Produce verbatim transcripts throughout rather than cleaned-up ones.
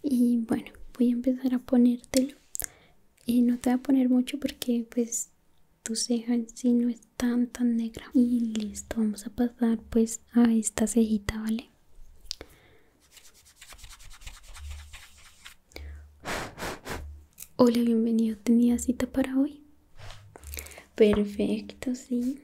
Y bueno, voy a empezar a ponértelo. Y no te voy a poner mucho porque pues tu ceja en sí no es tan tan negra. Y listo, vamos a pasar pues a esta cejita, ¿vale? Hola, bienvenido. ¿Tenía cita para hoy? Perfecto, sí.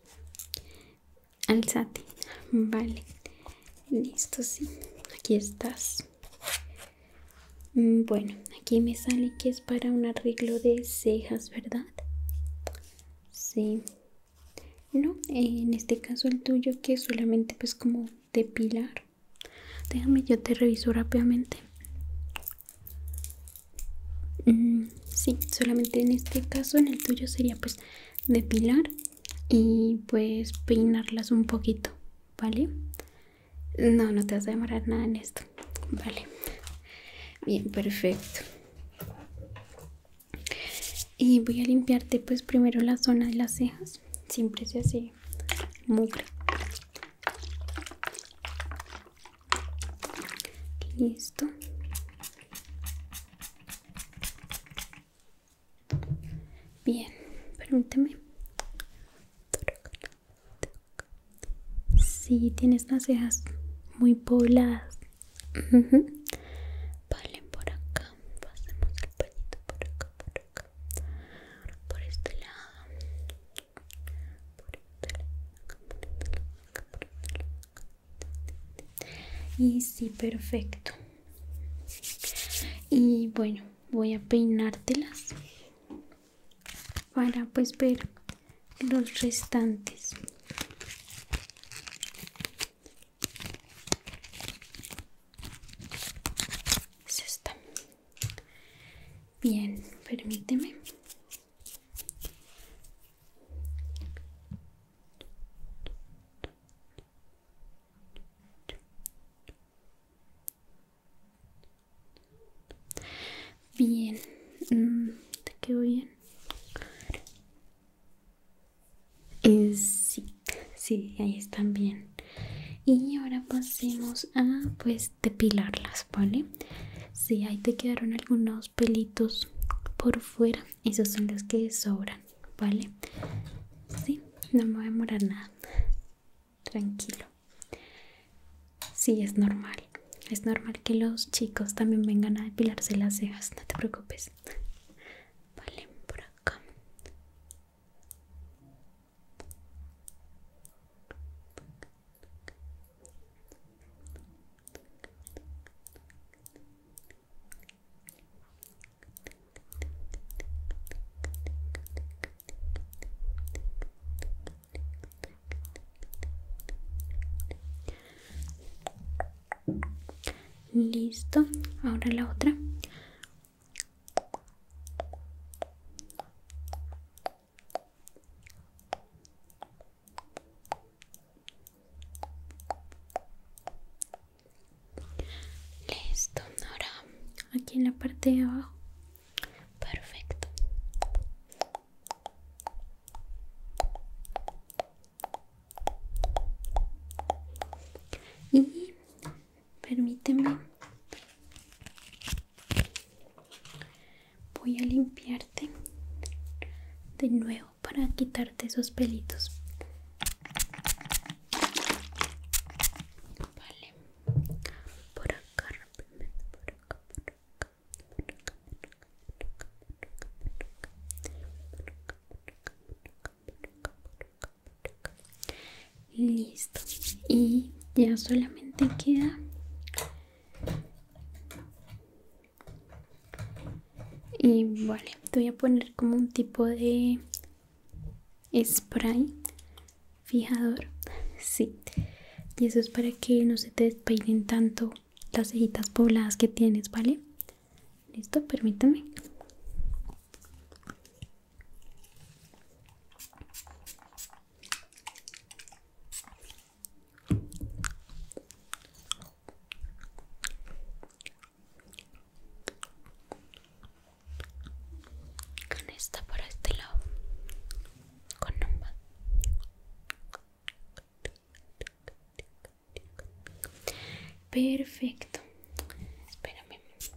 Alzate. Vale. Listo, sí. Aquí estás. Bueno, aquí me sale que es para un arreglo de cejas, ¿verdad? Sí. No, en este caso el tuyo que es solamente pues como depilar. Déjame, yo te reviso rápidamente. Mm, sí, solamente en este caso, en el tuyo sería pues depilar y pues peinarlas un poquito, ¿vale? No, no te vas a demorar nada en esto, vale. Bien, perfecto. Y voy a limpiarte pues primero la zona de las cejas. Siempre se hace mugre. Listo. Bien, permíteme. Sí, tienes las cejas muy pobladas. Uh-huh. Vale, por acá. Pasemos el pañito por acá, por acá. Por este lado. Por este lado. Acá, por este lado. Acá, por este lado. Y sí, perfecto. Y bueno, voy a peinártelas para pues ver los restantes. Es esta. Bien, permíteme. Bien, mm, te quedó bien. Eh, sí, sí, ahí están bien. Y ahora pasemos a pues depilarlas, ¿vale? Sí, ahí te quedaron algunos pelitos por fuera. Esos son los que sobran, ¿vale? Sí, no me voy a demorar nada. Tranquilo. Sí, es normal. Es normal que los chicos también vengan a depilarse las cejas. No te preocupes. Vale, por acá. Listo. Ahora la otra. Listo. Ahora aquí en la parte de abajo. Perfecto. Y permíteme. Voy a limpiarte de nuevo para quitarte esos pelitos. Vale. Por acá, rápidamente, por acá, por acá, por acá, listo. Y ya solamente queda y vale, te voy a poner como un tipo de spray fijador, sí, y eso es para que no se te despeinen tanto las cejitas pobladas que tienes, ¿vale? Listo, permítame. Con esta por este lado, con ambas. Perfecto. Espérame.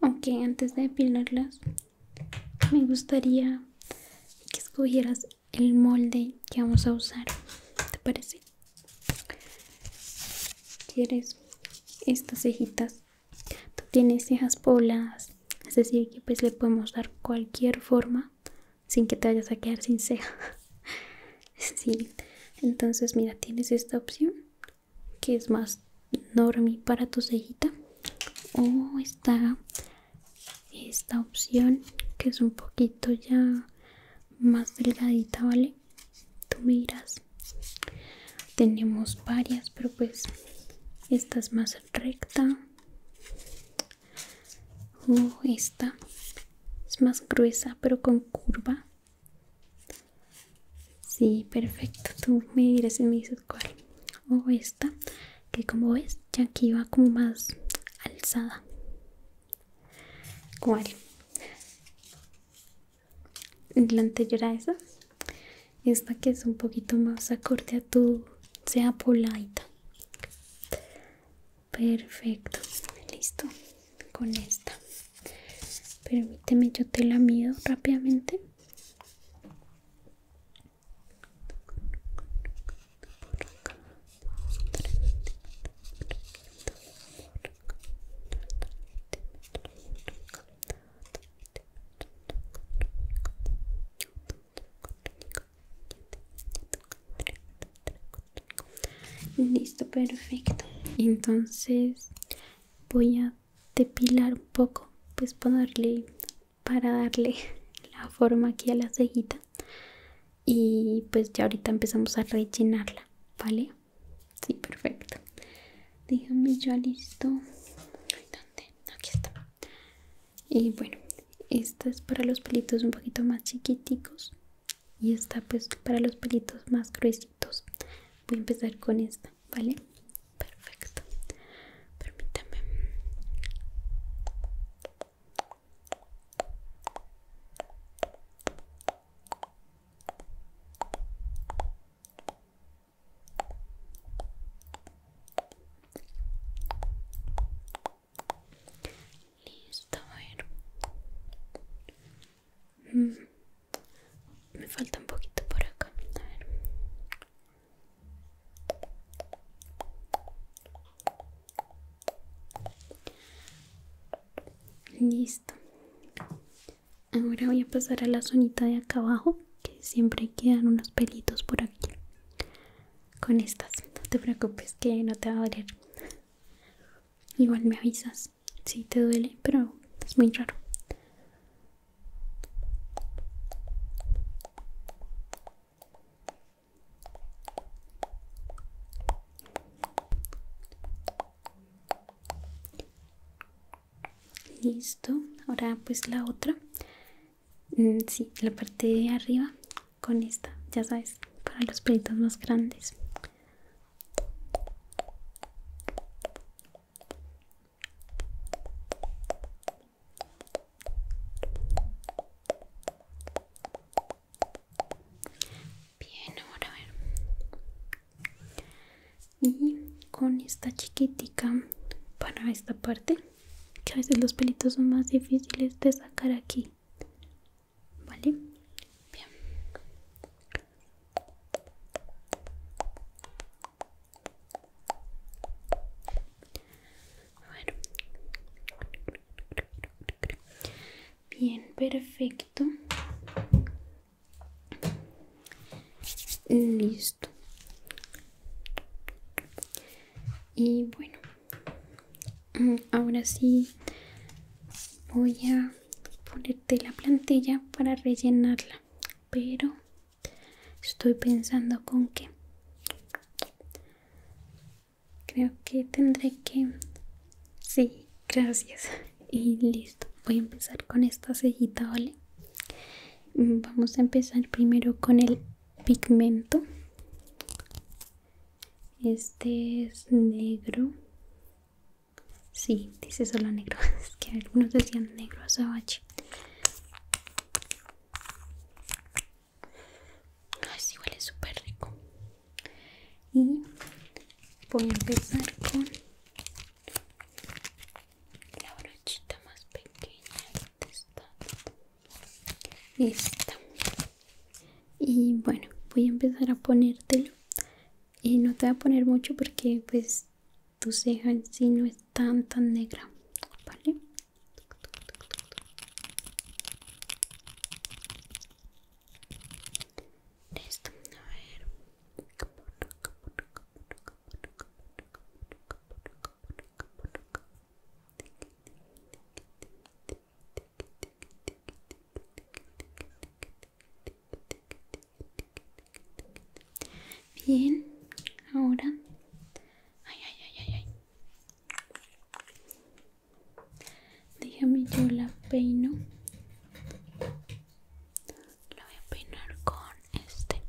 Aunque antes de depilarlas, me gustaría que escogieras el molde que vamos a usar. ¿Te parece? ¿Quieres estas cejitas? Tú tienes cejas pobladas, es decir, que pues le podemos dar cualquier forma sin que te vayas a quedar sin ceja. Sí, entonces mira, tienes esta opción que es más normie para tu cejita, o está esta opción que es un poquito ya más delgadita, ¿vale? Tú miras, tenemos varias, pero pues esta es más recta, o esta es más gruesa pero con curva. Sí, perfecto, tú me dirás y me dices cuál. O esta, que como ves ya aquí va como más alzada. ¿Cuál? La anterior a esa. Esta que es un poquito más acorde a tu sea poladita. Perfecto, listo. Con esta, permíteme, yo te la mido rápidamente. Listo, perfecto. Entonces voy a depilar un poco, pues para darle, para darle la forma aquí a la cejita, y pues ya ahorita empezamos a rellenarla, ¿vale? Sí, perfecto. Déjame ya listo. Ay, ¿dónde? Aquí está. Y bueno, esta es para los pelitos un poquito más chiquiticos y esta pues para los pelitos más gruesitos. Voy a empezar con esta, ¿vale? Perfecto. Permítame. Listo, a ver. Mm, me falta un poquito por acá. A ver. Listo. Ahora voy a pasar a la zonita de acá abajo, que siempre quedan unos pelitos por aquí. Con estas, no te preocupes que no te va a doler. Igual me avisas si te duele, pero es muy raro. Listo, ahora pues la otra. Mm, sí, la parte de arriba con esta, ya sabes, para los pelitos más grandes. Bien, ahora a ver. Y con esta chiquitica para esta parte, que a veces los pelitos son más difíciles de sacar aquí, ¿vale? Bien. A ver. Bien, perfecto. Listo. Y bueno, ahora sí voy a ponerte la plantilla para rellenarla, pero estoy pensando con que creo que tendré que... Sí, gracias. Y listo, voy a empezar con esta cejita, ¿vale? Vamos a empezar primero con el pigmento. Este es negro. Sí, dice solo negro. Es que algunos decían negro azabache. Ay, sí, huele súper rico. Y voy a empezar con la brochita más pequeña. esta. Y bueno, voy a empezar a ponértelo. Y no te voy a poner mucho porque pues tu ceja en sí no es tan tan negra, ¿vale? Listo, a ver. Bien, ahora. Ay, ay, ay, ay, ay. Déjame yo la peino. La voy a peinar con este.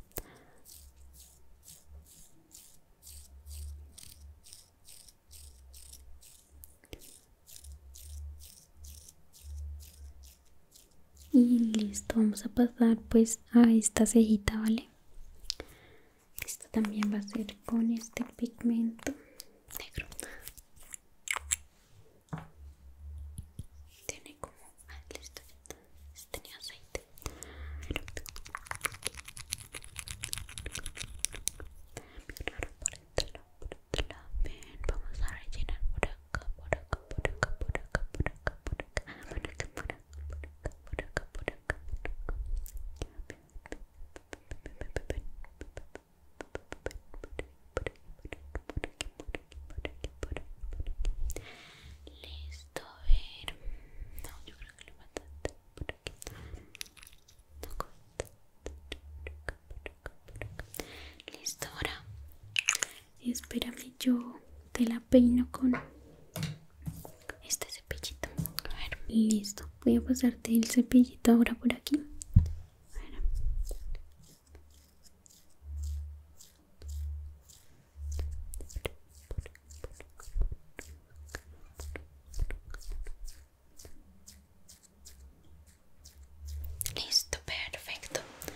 Y listo, vamos a pasar pues a esta cejita, ¿vale? Esto también va a ser con este pigmento negro. Tiene como... Ah, listo, ya tenía aceite. Por este lado, por este lado. Bien, vamos a rellenar por acá, por acá, por acá, por acá, por acá, por acá, por acá, por acá, por acá, por acá. Listo, a ver. No, yo creo que le falta por aquí. Listo, ahora. Espérame, yo te la peino con este cepillito. A ver, listo. Voy a pasarte el cepillito ahora por aquí. A ver. Listo, perfecto.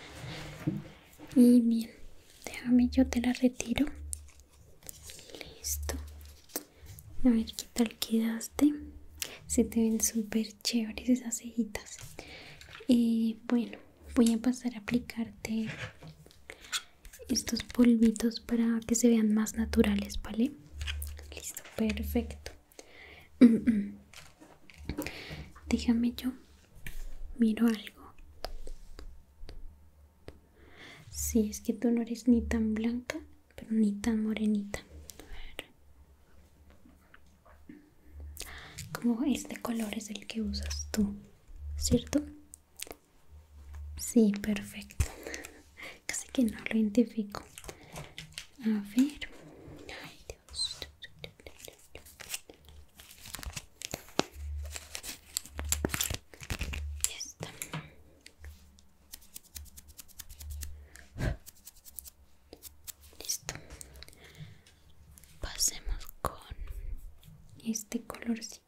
Y bien, déjame yo te la retiro. Listo. A ver qué tal quedaste. Se te ven súper chéveres esas cejitas. Y bueno, voy a pasar a aplicarte estos polvitos para que se vean más naturales, ¿vale? Listo, perfecto. Déjame yo miro algo. Si es que tú no eres ni tan blanca, pero ni tan morenita. A ver. Como este color es el que usas tú, ¿cierto? Sí, perfecto. Casi que no lo identifico. A ver. Ay, Dios. Ya está. Listo. Pasemos con este colorcito.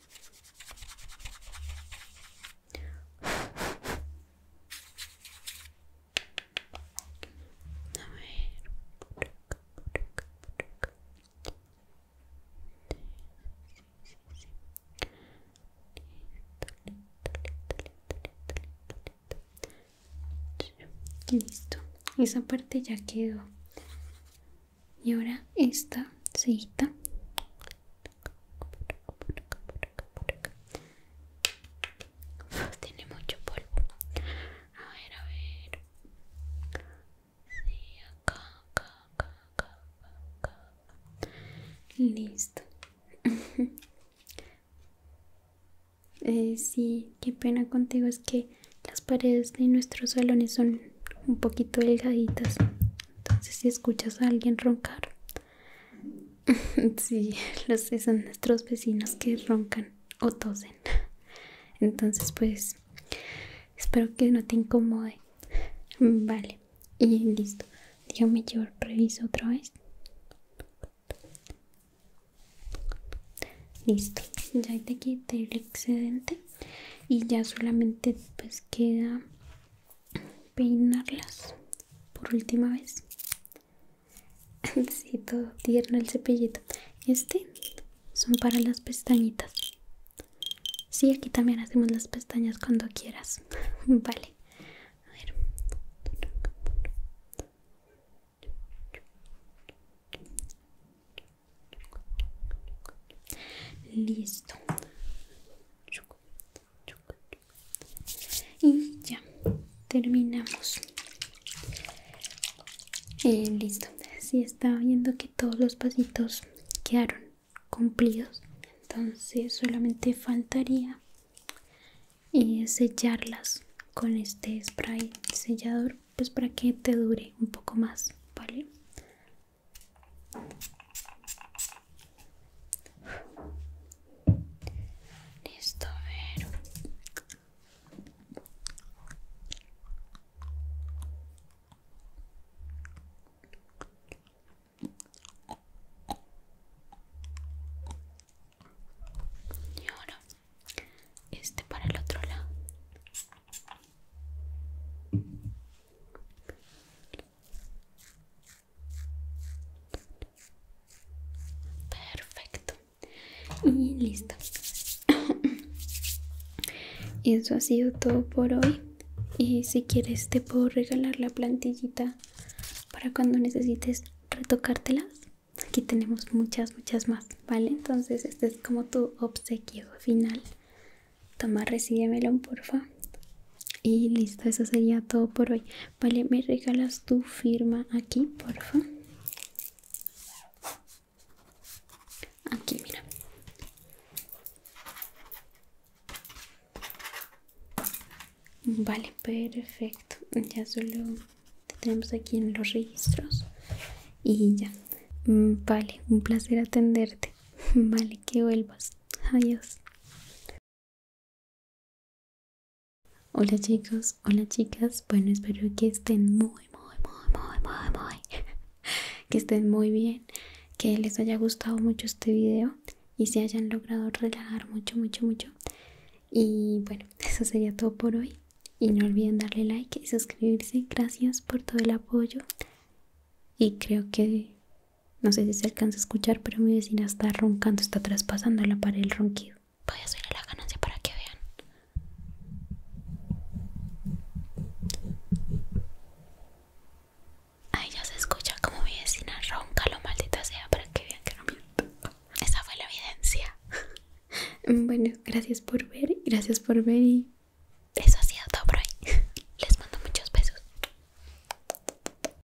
Listo, esa parte ya quedó. Y ahora esta cejita. Uf, tiene mucho polvo. A ver, a ver. Sí, acá, acá, acá, acá, acá. Listo. eh, sí, qué pena contigo, es que las paredes de nuestros salones son un poquito delgaditas. Entonces si escuchas a alguien roncar, sí, lo sé, son nuestros vecinos que roncan o tosen. Entonces pues espero que no te incomode. Vale, y listo. Déjame yo reviso otra vez. Listo, ya te quité el excedente y ya solamente pues queda peinarlas por última vez. Sí, todo tierno el cepillito. Este son para las pestañitas. Sí, aquí también hacemos las pestañas cuando quieras. Vale, Listo. Y ya terminamos. Eh, listo. Si está viendo que todos los pasitos quedaron cumplidos, entonces solamente faltaría eh, sellarlas con este spray sellador, pues para que te dure un poco más, ¿vale? Listo, a ver. Y ahora este para el otro lado. Perfecto. Y listo. Eso ha sido todo por hoy. Y si quieres te puedo regalar la plantillita para cuando necesites retocártelas. Aquí tenemos muchas, muchas más, ¿vale? Entonces este es como tu obsequio final. Toma, recíbemelo, porfa. Y listo, eso sería todo por hoy. Vale, me regalas tu firma aquí, porfa. Aquí, mira. Vale, perfecto. Ya solo te tenemos aquí en los registros. Y ya. Vale, un placer atenderte. Vale, que vuelvas. Adiós. Hola chicos, hola chicas. Bueno, espero que estén muy, muy, muy, muy, muy, muy. Que estén muy bien. Que les haya gustado mucho este video. Y se hayan logrado relajar mucho, mucho, mucho. Y bueno, eso sería todo por hoy. Y no olviden darle like y suscribirse. Gracias por todo el apoyo. Y creo que, no sé si se alcanza a escuchar, pero mi vecina está roncando, está traspasando la pared el ronquido. Voy a subir a la ganancia para que vean. Ahí ya se escucha como mi vecina ronca, lo maldita sea, para que vean que no miento. Esa fue la evidencia. Bueno, gracias por ver, gracias por ver y